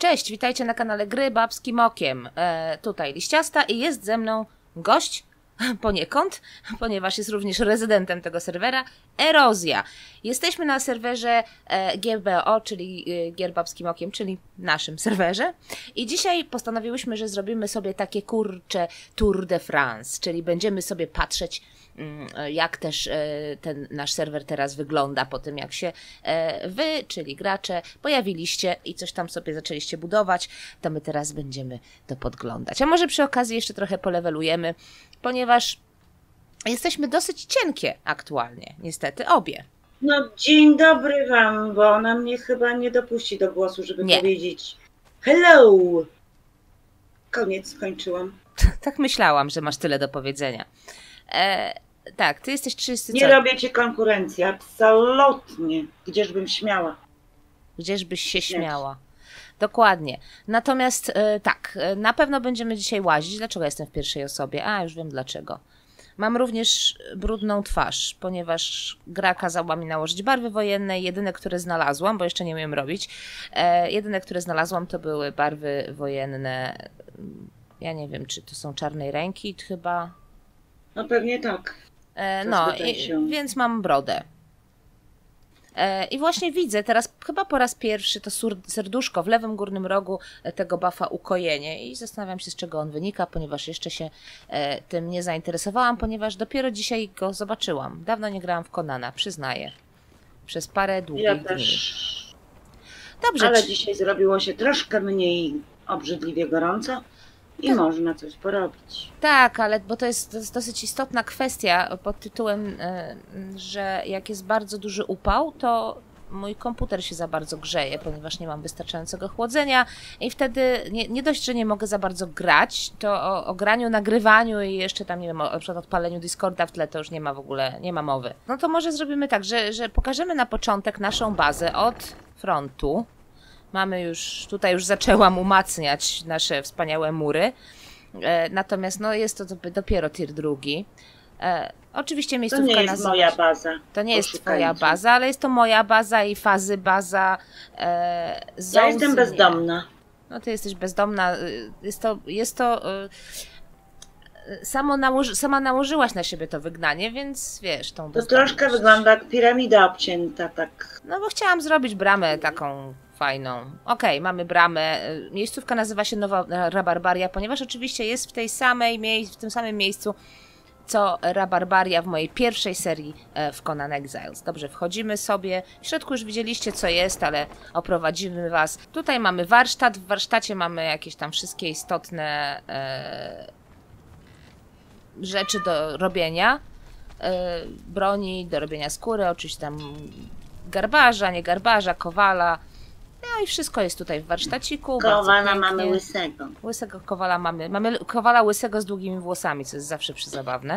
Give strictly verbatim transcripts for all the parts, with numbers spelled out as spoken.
Cześć, witajcie na kanale Gry Babskim Okiem. E, tutaj Liściasta i jest ze mną gość, poniekąd, ponieważ jest również rezydentem tego serwera, Erozja. Jesteśmy na serwerze e, G B O, czyli e, Gier Babskim Okiem, czyli naszym serwerze. I dzisiaj postanowiłyśmy, że zrobimy sobie takie kurcze Tour de France, czyli będziemy sobie patrzeć, jak też ten nasz serwer teraz wygląda po tym, jak się wy, czyli gracze, pojawiliście i coś tam sobie zaczęliście budować, to my teraz będziemy to podglądać. A może przy okazji jeszcze trochę polewelujemy, ponieważ jesteśmy dosyć cienkie aktualnie, niestety, obie. No dzień dobry wam, bo ona mnie chyba nie dopuści do głosu, żeby nie. powiedzieć hello. Koniec, skończyłam. Tak myślałam, że masz tyle do powiedzenia. E, tak, ty jesteś czysty. Nie co? robię ci konkurencji, absolutnie. Gdzieżbym śmiała. Gdzieżbyś się śmiała. Dokładnie. Natomiast e, tak, na pewno będziemy dzisiaj łazić. Dlaczego jestem w pierwszej osobie? A, już wiem dlaczego. Mam również brudną twarz, ponieważ gra kazała mi nałożyć barwy wojenne. Jedyne, które znalazłam, bo jeszcze nie umiem robić, e, jedyne, które znalazłam, to były barwy wojenne. Ja nie wiem, czy to są czarnej ręki chyba. No pewnie tak. E, no, i, więc mam brodę. E, I właśnie widzę teraz chyba po raz pierwszy to serduszko w lewym górnym rogu tego buffa ukojenie i zastanawiam się, z czego on wynika, ponieważ jeszcze się e, tym nie zainteresowałam, ponieważ dopiero dzisiaj go zobaczyłam. Dawno nie grałam w Conana, przyznaję. Przez parę długich ja dni. Też. Dobrze. Ale czy... dzisiaj zrobiło się troszkę mniej obrzydliwie gorąco. I tak. Można coś porobić. Tak, ale bo to jest, to jest dosyć istotna kwestia pod tytułem, że jak jest bardzo duży upał, to mój komputer się za bardzo grzeje, ponieważ nie mam wystarczającego chłodzenia i wtedy nie, nie dość, że nie mogę za bardzo grać, to o, o graniu, nagrywaniu i jeszcze tam, nie wiem, o, na przykład odpaleniu Discorda w tle to już nie ma w ogóle, nie ma mowy. No to może zrobimy tak, że, że pokażemy na początek naszą bazę od frontu. Mamy już, tutaj już zaczęłam umacniać nasze wspaniałe mury, e, natomiast no jest to dopiero tier drugi. E, oczywiście miejscówka To nie jest moja baza. To nie jest twoja baza, ale jest to moja baza i fazy baza. E, ja jestem bezdomna. No ty jesteś bezdomna, jest to, jest to e, samo nałoży, sama nałożyłaś na siebie to wygnanie, więc wiesz, tą To troszkę wygląda jak piramida obcięta, tak. No bo chciałam zrobić bramę taką fajną. Okej, okay, mamy bramę. Miejscówka nazywa się Nowa Rabarbaria, ponieważ oczywiście jest w tej samej mie w tym samym miejscu, co Rabarbaria w mojej pierwszej serii w Conan Exiles. Dobrze, wchodzimy sobie. W środku już widzieliście, co jest, ale oprowadzimy was. Tutaj mamy warsztat. W warsztacie mamy jakieś tam wszystkie istotne e, rzeczy do robienia. E, broni, do robienia skóry, oczywiście tam garbarza, nie garbarza, kowala. No i wszystko jest tutaj w warsztaciku. Kowala mamy łysego. Łysego kowala mamy. Mamy kowala łysego z długimi włosami, co jest zawsze przezabawne.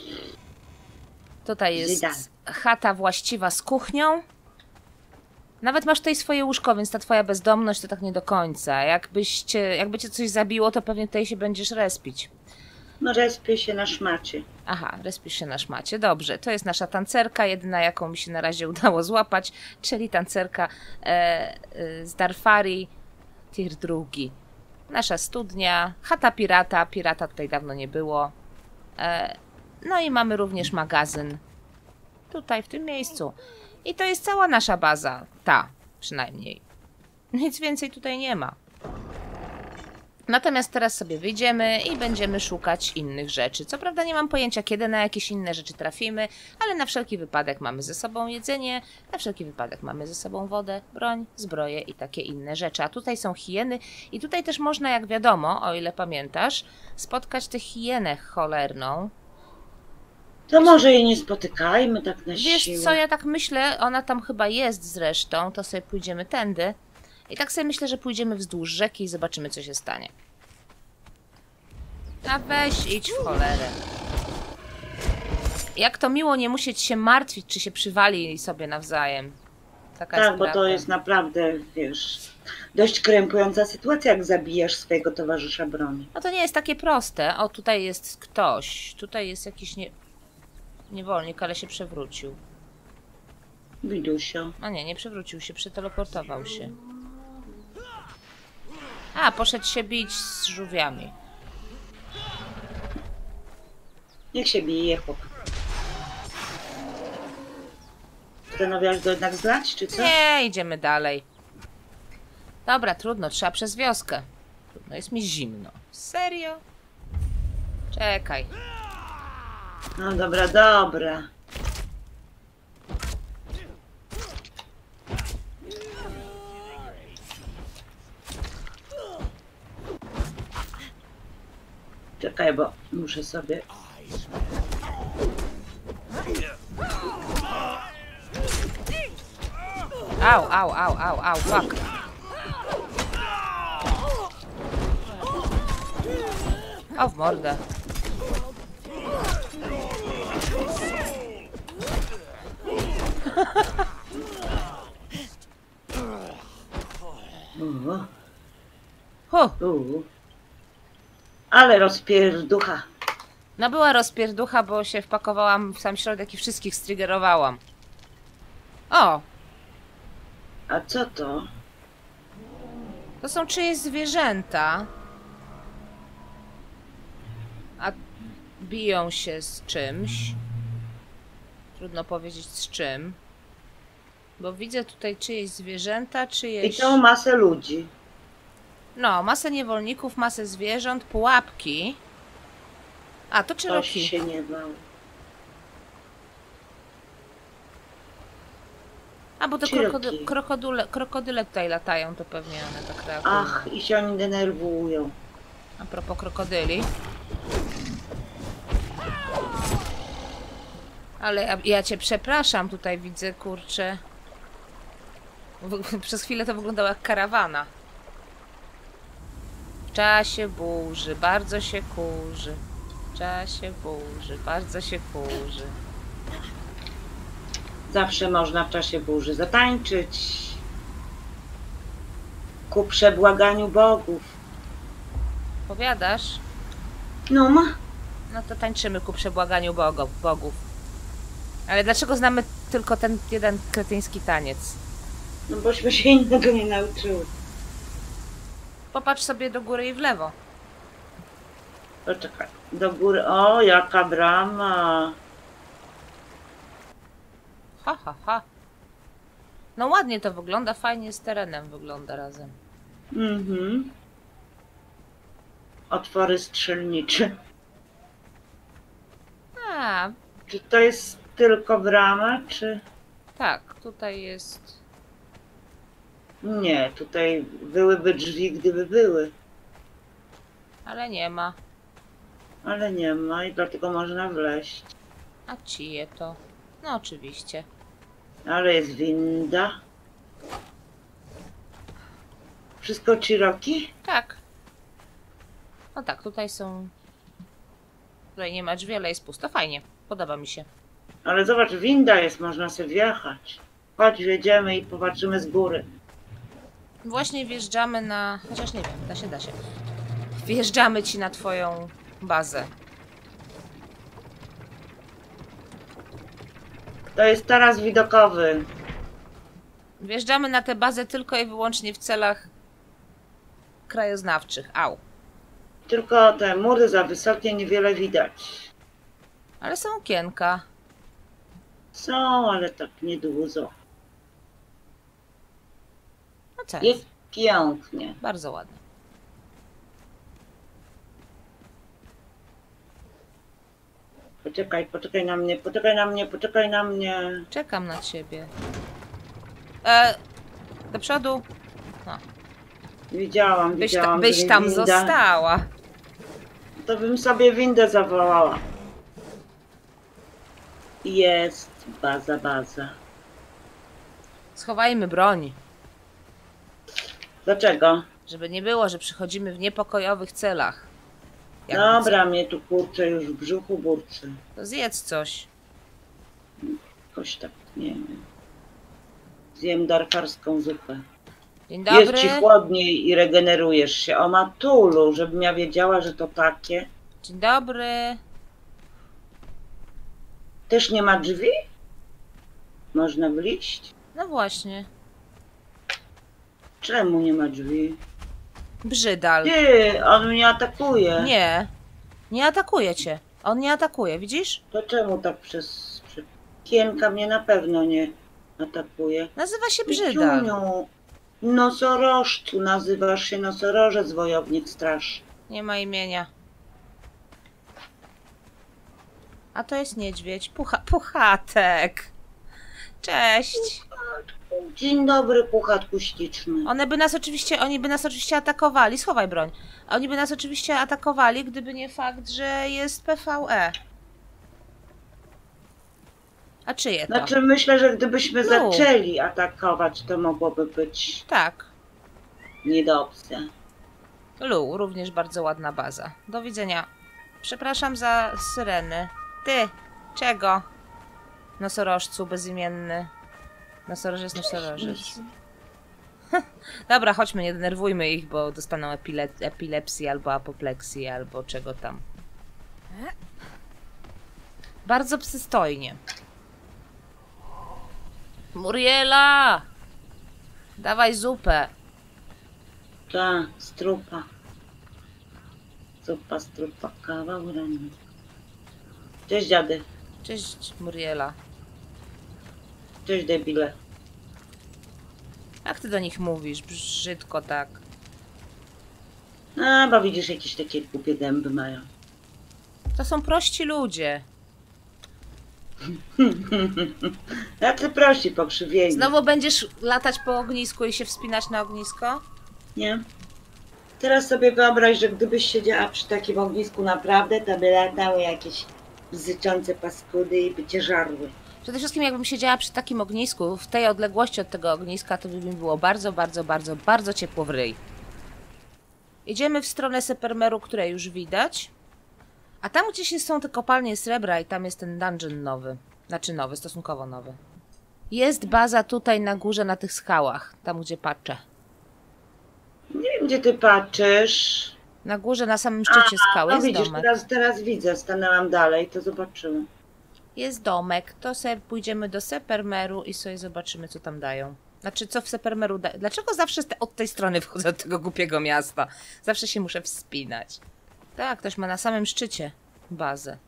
Tutaj jest Żydan. Chata właściwa z kuchnią. Nawet masz tutaj swoje łóżko, więc ta twoja bezdomność to tak nie do końca. Jakbyś cię, jakby cię coś zabiło, to pewnie tutaj się będziesz respić. No respię się na szmacie. Aha, respisz się na szmacie. Dobrze, to jest nasza tancerka, jedyna jaką mi się na razie udało złapać, czyli tancerka e, e, z Darfari, tier drugi. Nasza studnia, chata pirata, pirata tutaj dawno nie było. E, no i mamy również magazyn tutaj w tym miejscu. I to jest cała nasza baza, ta przynajmniej. Nic więcej tutaj nie ma. Natomiast teraz sobie wyjdziemy i będziemy szukać innych rzeczy. Co prawda nie mam pojęcia, kiedy na jakieś inne rzeczy trafimy, ale na wszelki wypadek mamy ze sobą jedzenie, na wszelki wypadek mamy ze sobą wodę, broń, zbroję i takie inne rzeczy. A tutaj są hieny i tutaj też można, jak wiadomo, o ile pamiętasz, spotkać tę hienę cholerną. To może jej nie spotykajmy tak na siłę. Wiesz co, ja tak myślę, ona tam chyba jest zresztą, to sobie pójdziemy tędy. I tak sobie myślę, że pójdziemy wzdłuż rzeki i zobaczymy, co się stanie. A weź, idź w cholerę. Jak to miło nie musieć się martwić, czy się przywali sobie nawzajem. Taka tak, bo to jest naprawdę, wiesz, dość krępująca sytuacja, jak zabijasz swojego towarzysza broni. No to nie jest takie proste. O, tutaj jest ktoś. Tutaj jest jakiś nie... niewolnik, ale się przewrócił. Widusio. A nie, nie przewrócił się, przeteleportował się. A, poszedł się bić z żółwiami. Niech się bije, chłop. Postanowiłaś go jednak zlać, czy co? Nie, idziemy dalej. Dobra, trudno, trzeba przez wioskę. Trudno, jest mi zimno. Serio? Czekaj. No dobra, dobra. Czekaj, bo muszę sobie... Au, au, au, au, au, fuck. O, w mordę. Uuu. Huh. Uuu. Ale rozpierducha. No była rozpierducha, bo się wpakowałam w sam środek i wszystkich striggerowałam. O! A co to? To są czyjeś zwierzęta. A biją się z czymś. Trudno powiedzieć z czym. Bo widzę tutaj czyjeś zwierzęta, I czyjeś... tą masę ludzi. No, masę niewolników, masę zwierząt, pułapki. A, to Ktoś Cherokee. się nie bał. A, bo to Cherokee. krokody krokodyle, krokodyle tutaj latają, to pewnie one tak reagują. Ach, i się oni denerwują. A propos krokodyli. Ale ja, ja cię przepraszam, tutaj widzę, kurczę. W, przez chwilę to wyglądało jak karawana. W czasie burzy, bardzo się kurzy. W czasie burzy, bardzo się kurzy. Zawsze można w czasie burzy zatańczyć. Ku przebłaganiu bogów. Powiadasz? No ma. No to tańczymy ku przebłaganiu bogo, bogów. Ale dlaczego znamy tylko ten jeden kretyński taniec? No bośmy się innego nie nauczyły. Popatrz sobie do góry i w lewo. Poczekaj. Do góry. O, jaka brama. Ha, ha, ha. No ładnie to wygląda, fajnie z terenem wygląda razem. Mhm. Otwory strzelnicze. A, Czy to jest tylko brama, czy... tak, tutaj jest... Nie, tutaj byłyby drzwi, gdyby były. Ale nie ma. Ale nie ma i dlatego można wleźć. A czyje to? No oczywiście. Ale jest winda. Wszystko Cherokee? Tak. No tak, tutaj są... Tutaj nie ma drzwi, ale jest pusto. Fajnie. Podoba mi się. Ale zobacz, winda jest, można sobie wjechać. Chodź, wjedziemy i popatrzymy z góry. Właśnie wjeżdżamy na... Chociaż nie wiem, da się, da się. Wjeżdżamy ci na twoją bazę. To jest taras widokowy. Wjeżdżamy na tę bazę tylko i wyłącznie w celach krajoznawczych. Au. Tylko te mury za wysokie, niewiele widać. Ale są okienka. Są, ale tak niedużo. No co? Jest pięknie. Bardzo ładnie. Poczekaj, poczekaj na mnie, poczekaj na mnie, poczekaj na mnie. Czekam na ciebie. E, do przodu. No. Widziałam, Byś, ta, widziałam. byś że tam winda. została. To bym sobie windę zawołała. Jest baza, baza. Schowajmy broń. Dlaczego? Żeby nie było, że przychodzimy w niepokojowych celach. Jak Dobra, mnie tu kurczę już w brzuchu burczy. To zjedz coś. Jakoś tak, nie wiem. Zjem darkarską zupę. Dzień dobry. Jest ci chłodniej i regenerujesz się. O matulu, żebym ja wiedziała, że to takie. Dzień dobry. Też nie ma drzwi? Można wliść? No właśnie. Czemu nie ma drzwi? Brzydal. Ty, on mnie atakuje. Nie. Nie atakuje cię. On nie atakuje, widzisz? To czemu tak przez... przez... Kienka mnie na pewno nie atakuje. Nazywa się Brzydal. Piciuniu, nosorożcu, nazywasz się nosorożec, wojownik straż. Nie ma imienia. A to jest niedźwiedź. Pucha puchatek. Cześć. Dzień dobry, puchatku śliczny. One by nas oczywiście, oni by nas oczywiście atakowali. Schowaj broń. Oni by nas oczywiście atakowali, gdyby nie fakt, że jest P V E. A czyje to? Znaczy myślę, że gdybyśmy No. zaczęli atakować, to mogłoby być Tak. niedobrze. Lu, również bardzo ładna baza. Do widzenia. Przepraszam za syreny. Ty, czego? Nosorożcu bezimienny. Nosorożec, nosorożec. Dobra, chodźmy, nie denerwujmy ich, bo dostaną epile epilepsji albo apopleksji, albo czego tam. Bardzo przystojnie. Muriela! Dawaj zupę. Ta, strupa. Zupa, strupa, kawał ranny. Cześć dziady. Cześć, Muriela. Cześć debile. Jak ty do nich mówisz? Brzydko tak. A, bo widzisz, jakieś takie głupie dęby mają. To są prości ludzie. Tacy prości, pokrzywieni. Znowu będziesz latać po ognisku i się wspinać na ognisko? Nie? Teraz sobie wyobraź, że gdybyś siedziała przy takim ognisku naprawdę, to by latały jakieś bzyczące paskudy i by cię żarły. Przede wszystkim jakbym siedziała przy takim ognisku, w tej odległości od tego ogniska, to by mi było bardzo, bardzo, bardzo, bardzo ciepło w ryj. Idziemy w stronę Sepermeru, które już widać. A tam gdzieś są te kopalnie srebra i tam jest ten dungeon nowy. Znaczy nowy, stosunkowo nowy. Jest baza tutaj na górze, na tych skałach. Tam, gdzie patrzę. Nie wiem, gdzie ty patrzysz. Na górze, na samym szczycie skały No jest widzisz, domek. teraz, teraz widzę, stanęłam dalej, to zobaczymy. Jest domek, to sobie pójdziemy do Sepermeru i sobie zobaczymy, co tam dają. Znaczy, co w Sepermeru da... Dlaczego zawsze te, od tej strony wchodzę do tego głupiego miasta? Zawsze się muszę wspinać. Tak, ktoś ma na samym szczycie bazę.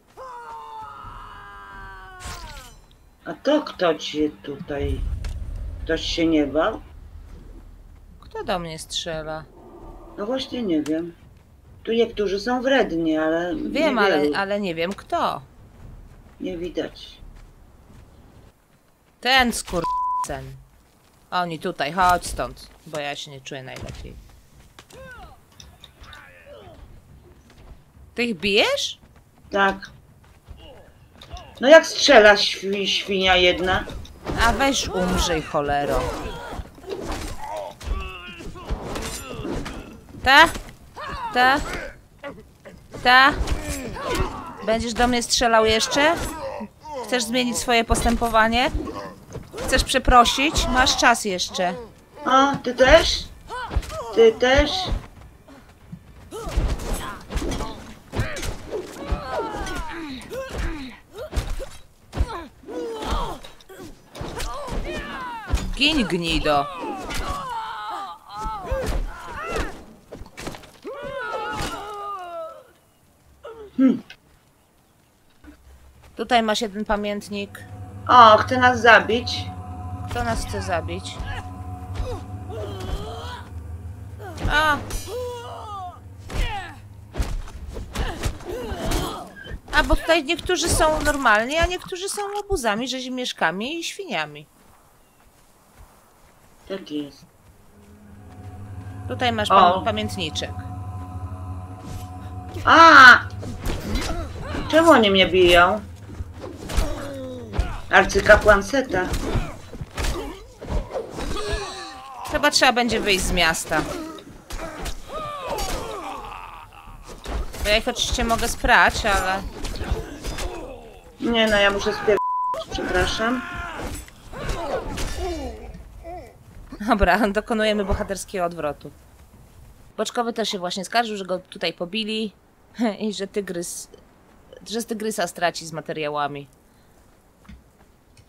A to kto ci tutaj? Ktoś się nie bał? Kto do mnie strzela? No właśnie nie wiem. Tu niektórzy są wredni, ale Wiem, ale, niewielu. ale nie wiem kto. Nie widać. Ten skurcen. Oni tutaj, chodź stąd, bo ja się nie czuję najlepiej. Ty ich bijesz? Tak. No jak strzela świ świnia jedna? A weź umrzyj, cholero. Ta? Ta? Ta? Będziesz do mnie strzelał jeszcze? Chcesz zmienić swoje postępowanie? Chcesz przeprosić? Masz czas jeszcze. O, ty też? Ty też? Gin, gnido. Hmm. Tutaj masz jeden pamiętnik. O, chce nas zabić. Kto nas chce zabić? A! A, bo tutaj niektórzy są normalni, a niektórzy są łobuzami, rzezimieszkami i świniami. Tak jest. Tutaj masz O. pam pamiętniczek. A! Czemu oni mnie biją? Arcykapłan Seta. Chyba trzeba będzie wyjść z miasta. Bo ja ich oczywiście mogę sprać, ale... Nie no, ja muszę spier... Przepraszam. Dobra, dokonujemy bohaterskiego odwrotu. Boczkowy też się właśnie skarżył, że go tutaj pobili i że tygrys... że z tygrysa straci z materiałami.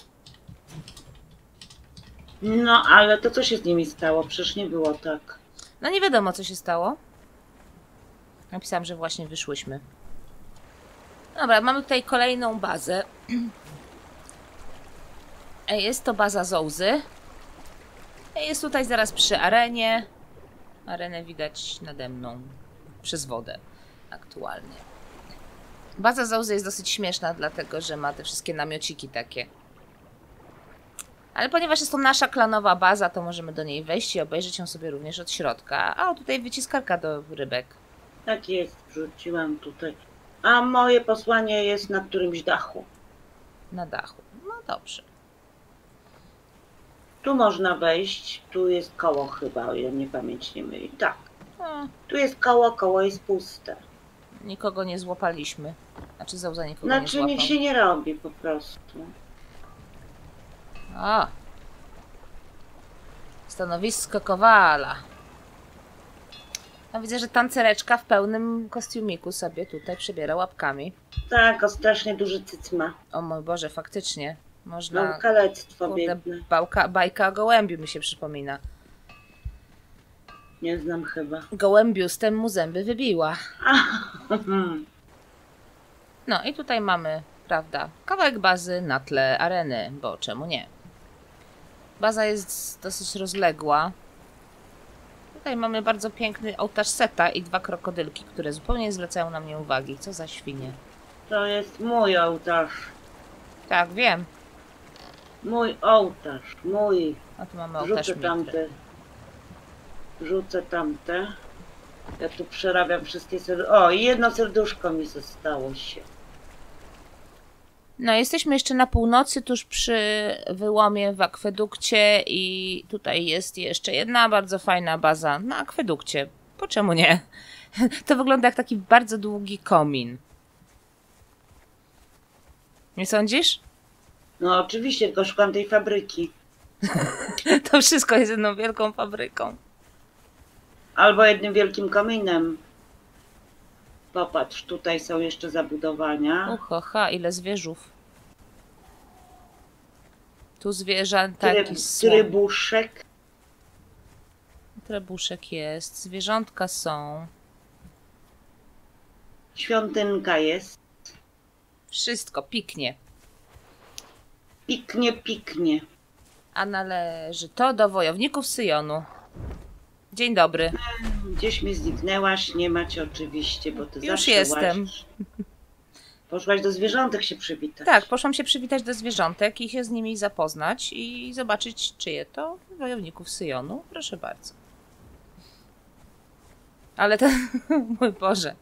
No, ale to co się z nimi stało? Przecież nie było tak. No nie wiadomo, co się stało. Napisałam, że właśnie wyszłyśmy. Dobra, mamy tutaj kolejną bazę. Jest to baza Zołzy. Jest tutaj zaraz przy arenie. Arenę widać nade mną przez wodę aktualnie. Baza Zołzy jest dosyć śmieszna, dlatego że ma te wszystkie namiociki takie. Ale ponieważ jest to nasza klanowa baza, to możemy do niej wejść i obejrzeć ją sobie również od środka. A o, tutaj wyciskarka do rybek. Tak jest, wrzuciłam tutaj. A moje posłanie jest na którymś dachu. Na dachu. No dobrze. Tu można wejść, tu jest koło chyba, o ile mnie pamięć nie myli. Tak. No, Tu jest koło, koło jest puste. nikogo nie złapaliśmy. Znaczy Zołza nikogo nie Znaczy złapał. nic się nie robi po prostu. A. Stanowisko Kowala. No widzę, że tancereczka w pełnym kostiumiku sobie tutaj przebiera łapkami. Tak, o strasznie duży cyc ma. O mój Boże, faktycznie. No Można... kalectwo Kurde, biedne. bałka, bajka o gołębiu mi się przypomina. Nie znam chyba. Gołębiustem mu zęby wybiła. Hmm. No i tutaj mamy, prawda, kawałek bazy na tle areny, bo czemu nie? Baza jest dosyć rozległa. Tutaj mamy bardzo piękny ołtarz Seta i dwa krokodylki, które zupełnie nie zwracają na mnie uwagi. Co za świnie. To jest mój ołtarz. Tak, wiem. Mój ołtarz. Mój. A tu mamy ołtarz Rzucę Mitry. tamte. Rzucę tamte. Ja tu przerabiam wszystkie serduszko. O, i jedno serduszko mi zostało się. No, jesteśmy jeszcze na północy, tuż przy wyłomie w akwedukcie i tutaj jest jeszcze jedna bardzo fajna baza na akwedukcie. Po czemu nie? To wygląda jak taki bardzo długi komin. Nie sądzisz? No oczywiście, tylko szukam tej fabryki. To wszystko jest jedną wielką fabryką. Albo jednym wielkim kominem. Popatrz, tutaj są jeszcze zabudowania. Uchocha, ile zwierzów. Tu zwierzętaki Tryb, są. trybuszek. Trybuszek jest. Zwierzątka są. Świątynka jest. Wszystko piknie. Piknie, piknie. A należy to do wojowników Syjonu. Dzień dobry. Gdzieś mi zniknęłaś, nie macie oczywiście, bo ty Już zawsze jestem. łazisz. Poszłaś do zwierzątek się przywitać. Tak, poszłam się przywitać do zwierzątek i się z nimi zapoznać i zobaczyć, czyje to wojowników Syjonu. Proszę bardzo. Ale to... Mój Boże.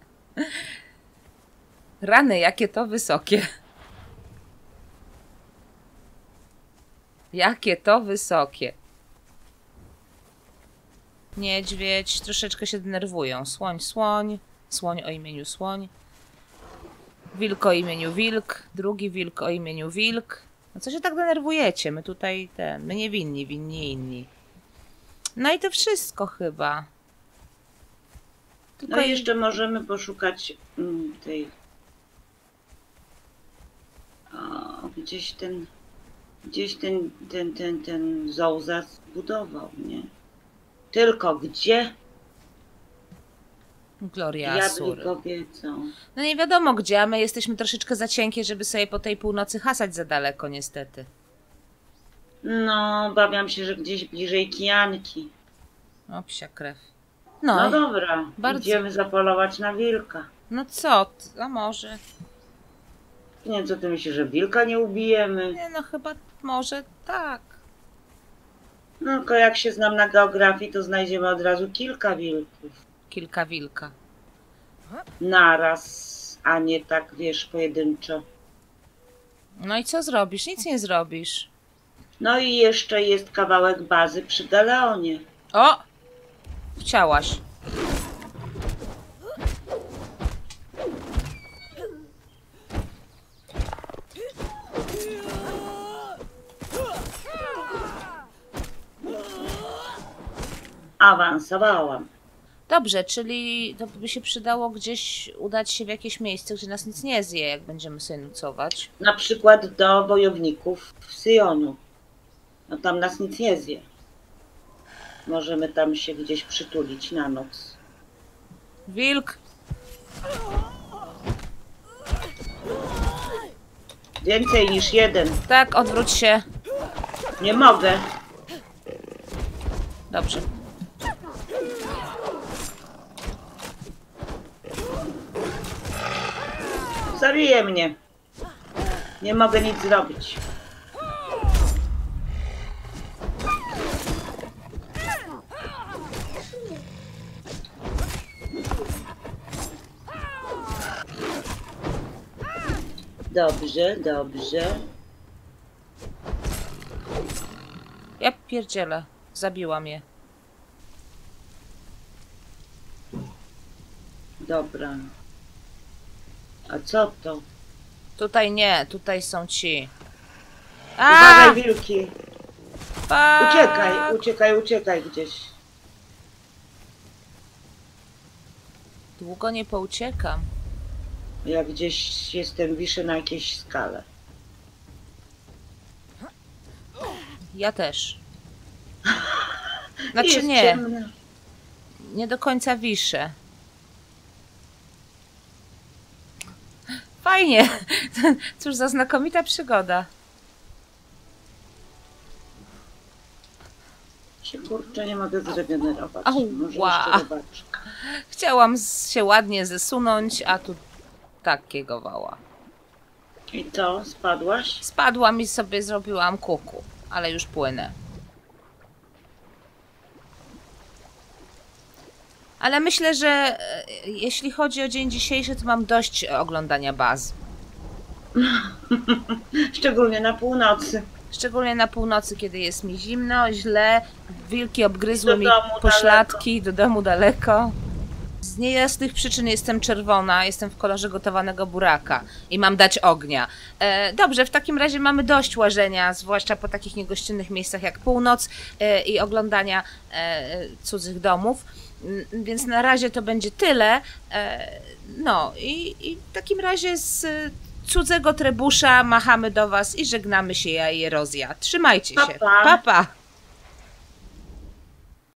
Rany, jakie to wysokie. Jakie to wysokie. Niedźwiedź, troszeczkę się denerwują. Słoń, słoń. Słoń o imieniu słoń. Wilk o imieniu wilk. Drugi wilk o imieniu wilk. No co się tak denerwujecie? My tutaj ten... My nie winni, winni inni. No i to wszystko chyba. Tylko No i jeszcze możemy poszukać mm, tej... O, gdzieś ten... Gdzieś ten, ten, ten, ten Zołza zbudował, nie? Tylko gdzie? Gloria Diabli Asury. go wiedzą. No nie wiadomo gdzie, a my jesteśmy troszeczkę za cienkie, żeby sobie po tej północy hasać za daleko niestety. No, obawiam się, że gdzieś bliżej Kijanki. O, psia krew. No, No, dobra, bardzo- idziemy zapolować na wilka. no co, ty, a może... Nie, co ty myślisz, że wilka nie ubijemy? Nie no, chyba może tak. No, tylko jak się znam na geografii, to znajdziemy od razu kilka wilków. Kilka wilka. Naraz, a nie tak, wiesz, pojedynczo. No i co zrobisz? Nic nie zrobisz. No i jeszcze jest kawałek bazy przy Galeonie. O! Chciałaś. Awansowałam. Dobrze, czyli to by się przydało gdzieś udać się w jakieś miejsce, gdzie nas nic nie zje, jak będziemy sobie nocować. Na przykład do wojowników w Syjonu. No tam nas nic nie zje. Możemy tam się gdzieś przytulić na noc. Wilk. Więcej niż jeden. Tak, odwróć się. Nie mogę. Dobrze. Zabije mnie. Nie mogę nic zrobić. Dobrze, dobrze. Ja pierdzielę. Zabiła mnie. Dobra. A co to? Tutaj nie, tutaj są ci. A! Uważaj, wilki. Fuck! Uciekaj, uciekaj, uciekaj gdzieś. Długo nie pouciekam. Ja gdzieś jestem, wiszę na jakiejś skale. Ja też. Znaczy Jest nie, ciemno. nie do końca wiszę. Fajnie. Cóż za znakomita przygoda. Się kurczę, nie mogę zregenerować. Ała. Może jeszcze robaczka. Chciałam z- się ładnie zesunąć, a tu takiego wała. I co? Spadłaś? Spadłam i sobie zrobiłam kuku, ale już płynę. Ale myślę, że e, jeśli chodzi o dzień dzisiejszy, to mam dość oglądania baz. Szczególnie na północy. Szczególnie na północy, kiedy jest mi zimno, źle, wilki obgryzły Do mi domu pośladki, do domu daleko. Z niejasnych przyczyn jestem czerwona, jestem w kolorze gotowanego buraka i mam dać ognia. E, dobrze, w takim razie mamy dość łażenia, zwłaszcza po takich niegościnnych miejscach jak północ e, i oglądania e, cudzych domów. Mm, Więc na razie to będzie tyle. E, no i, i w takim razie z e, cudzego trebusza machamy do was i żegnamy się, ja i Erozja. Trzymajcie Pa, się. pa. Pa, pa.